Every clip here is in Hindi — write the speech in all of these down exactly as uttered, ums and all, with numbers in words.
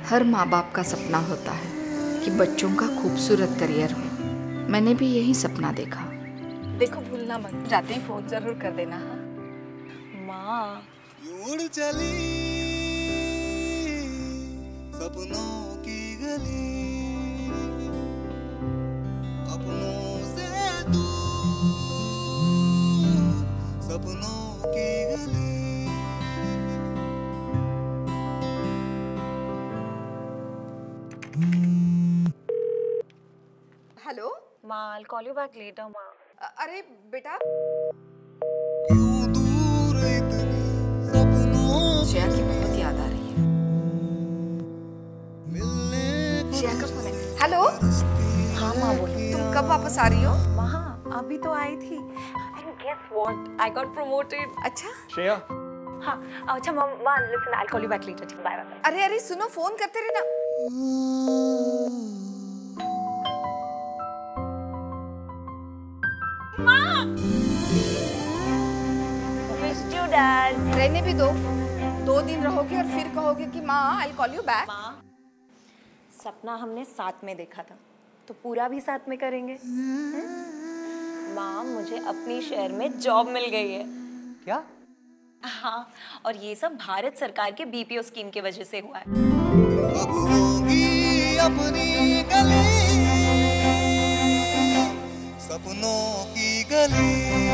हर माँ बाप का सपना होता है कि बच्चों का खूबसूरत करियर हो। मैंने भी यही सपना देखा। देखो भूलना मत, जाते ही फोन जरूर कर देना। हाँ माँ, उड़ चली सपनों की गली, अपनों से दूर सपनों की गली। हेलो माँ, I'll call you back later, माँ। अरे बेटा, क्यों दूर इतनी सपनों श्रेया की बहुत याद आ रही है। मिलने श्रेया का फोन है। हेलो हाँ माँ, बोलो। तुम कब वापस आ रही हो? माँ, अभी तो आई थी। And guess what? I got promoted. अच्छा श्रेया, हाँ, अच्छा माँ, माँ, listen, I'll call you back later. Bye bye. अरे अरे सुनो, फोन करते रहना। Missed you, Dad. रहने भी दो, दो दिन रहोगे और फिर कहोगे कि माँ आई कॉल यू बैक। माँ, सपना हमने साथ में देखा था, तो पूरा भी साथ में करेंगे। हैं? माँ, मुझे अपनी शहर में जॉब मिल गई है। क्या? हाँ, और ये सब भारत सरकार के बीपीओ स्कीम की वजह से हुआ है। अब होगी अपनी गली, सपनों की गली,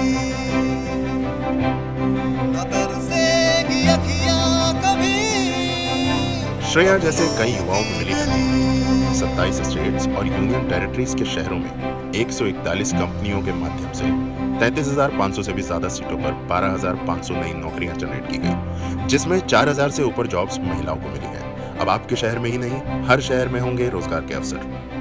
न तरसेगी अखियां कभी। श्रेया जैसे कई युवाओं को मिली है सत्ताईस स्टेट्स और यूनियन टेरिटरीज के शहरों में एक सौ इकतालीस कंपनियों के माध्यम से तैंतीस हज़ार पाँच सौ से भी ज्यादा सीटों पर बारह हज़ार पाँच सौ नई नौकरियां जनरेट की गई, जिसमें चार हज़ार से ऊपर जॉब्स महिलाओं को मिली है। अब आपके शहर में ही नहीं, हर शहर में होंगे रोजगार के अवसर।